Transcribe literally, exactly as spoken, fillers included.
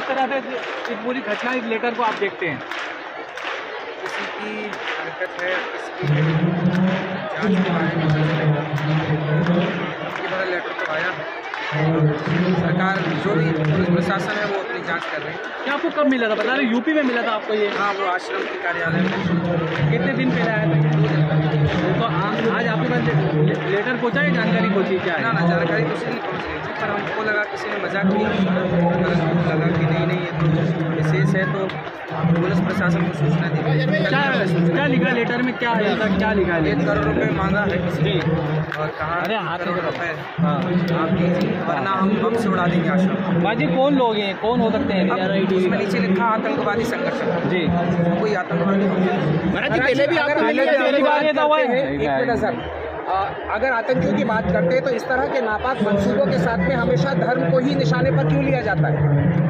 तरह से इस पूरी घटना, इस लेटर को आप देखते हैं? किसी की हरकत है, किसी की जांच को आए, ये लेटर तो आया है। सरकार जो भी पुलिस प्रशासन है वो अपनी जांच कर रहे हैं। क्या आपको कब मिला था? बता रहे यूपी में मिला था आपको ये? हाँ, वो आश्रम के कार्यालय में। कितने दिन पहले आया था? दो दिन पहले। तो आज आपके पास लेटर पहुँचा या जानकारी पहुँची क्या है? ना ना जानकारी कुछ नहीं पहुँच रही थी, पर हमको लगा किसी ने मजाक किया, लगा कि नहीं नहीं ये तो विशेष है, तो पुलिस प्रशासन को सूचना दी। क्या क्या लिखा लेटर में? क्या है? क्या लिखा है? एक करोड़ रुपए मांगा है किसी ने और कहा अरे हाथ करोड़ रुपए हाँ आप दीजिए वरना हम बम से उड़ा देंगे आश्रम। बाजी कौन लोग हैं, कौन हो सकते हैं? उसमें नीचे लिखा आतंकवादी संगठन जी, कोई आतंकवादी पहले भी आप पहले पहली बार ये हुआ है। एक मिनट सर, अगर आतंकियों की बात करते हैं तो इस तरह के नापाक मंसूबों के साथ में हमेशा धर्म को ही निशाने पर क्यों लिया जाता है?